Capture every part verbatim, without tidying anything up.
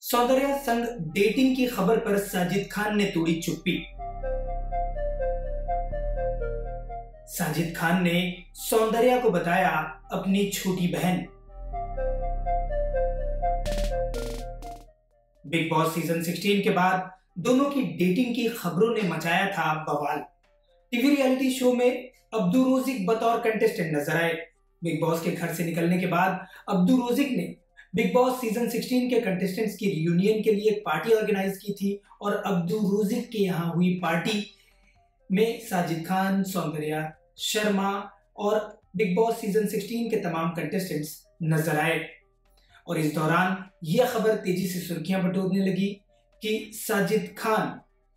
सौंदर्या संग डेटिंग की खबर पर साजिद खान ने तोड़ी चुप्पी। साजिद खान ने सौंदर्या को बताया अपनी छोटी बहन। बिग बॉस सीजन सोलह के बाद दोनों की डेटिंग की खबरों ने मचाया था बवाल। टीवी रियलिटी शो में अब्दू रोजिक बतौर कंटेस्टेंट नजर आए। बिग बॉस के घर से निकलने के बाद अब्दू रोजिक ने बिग बॉस सीजन सोलह के कंटेस्टेंट्स की रियूनियन के लिए एक पार्टी ऑर्गेनाइज की थी और अब्दू रोजिक के यहाँ हुई पार्टी में साजिद खान, सौंदर्या शर्मा और बिग बॉस सीजन सोलह के तमाम कंटेस्टेंट्स नजर आए। और इस दौरान यह खबर तेजी से सुर्खियां बटोरने लगी कि साजिद खान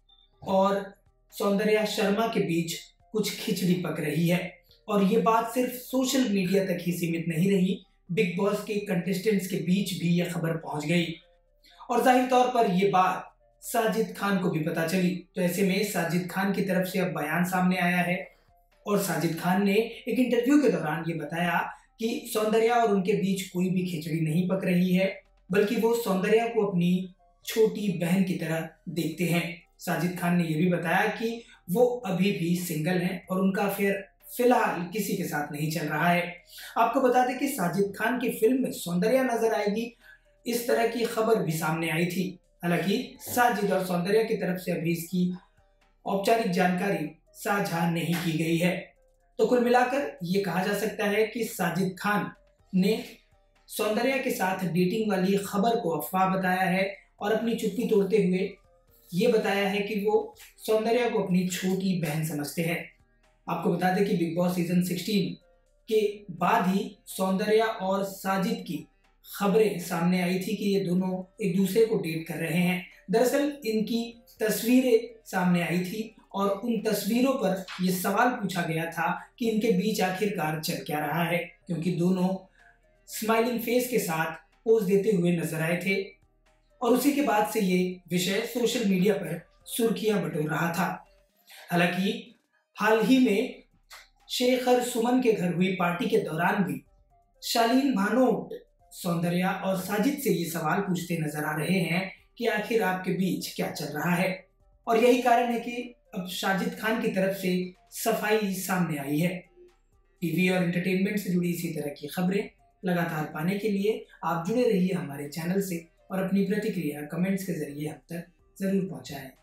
और सौंदर्या शर्मा के बीच कुछ खिचड़ी पक रही है। और ये बात सिर्फ सोशल मीडिया तक ही सीमित नहीं रही, बिग बॉस के कंटेस्टेंट्स के बीच भी यह खबर पहुंच गई और जाहिर तौर पर यह बात साजिद खान को भी पता चली। तो ऐसे में साजिद खान की तरफ से अब बयान सामने आया है और साजिद खान ने एक इंटरव्यू के दौरान ये बताया कि सौंदर्या और उनके बीच कोई भी खिचड़ी नहीं पक रही है, बल्कि वो सौंदर्या को अपनी छोटी बहन की तरह देखते हैं। साजिद खान ने यह भी बताया कि वो अभी भी सिंगल हैं और उनका अफेयर फिलहाल किसी के साथ नहीं चल रहा है। आपको बता दें कि साजिद खान की फिल्म में सौंदर्या नजर आएगी, इस तरह की खबर भी सामने आई थी। हालांकि साजिद और सौंदर्या की तरफ से अभी इसकी औपचारिक जानकारी साझा नहीं की गई है। तो कुल मिलाकर ये कहा जा सकता है कि साजिद खान ने सौंदर्या के साथ डेटिंग वाली खबर को अफवाह बताया है और अपनी चुप्पी तोड़ते हुए ये बताया है कि वो सौंदर्या को अपनी छोटी बहन समझते हैं। आपको बता दें कि बिग बॉस सीजन सोलह के बाद ही सौंदर्या और साजिद की खबरें सामने आई थी कि ये दोनों एक दूसरे को डेट कर रहे हैं। दरअसल इनकी तस्वीरें सामने आई थी और उन तस्वीरों पर यह सवाल पूछा गया था कि इनके बीच आखिरकार चल क्या रहा है, क्योंकि दोनों स्माइलिंग फेस के साथ पोज देते हुए नजर आए थे और उसी के बाद से ये विषय सोशल मीडिया पर सुर्खियां बटोर रहा था। हालांकि हाल ही में शेखर सुमन के घर हुई पार्टी के दौरान भी शालीन भानोट सौंदर्या और साजिद से ये सवाल पूछते नजर आ रहे हैं कि आखिर आपके बीच क्या चल रहा है। और यही कारण है कि अब साजिद खान की तरफ से सफाई सामने आई है। टीवी और एंटरटेनमेंट से जुड़ी इसी तरह की खबरें लगातार पाने के लिए आप जुड़े रहिए हमारे चैनल से और अपनी प्रतिक्रिया कमेंट्स के जरिए हम तक जरूर पहुंचाएं।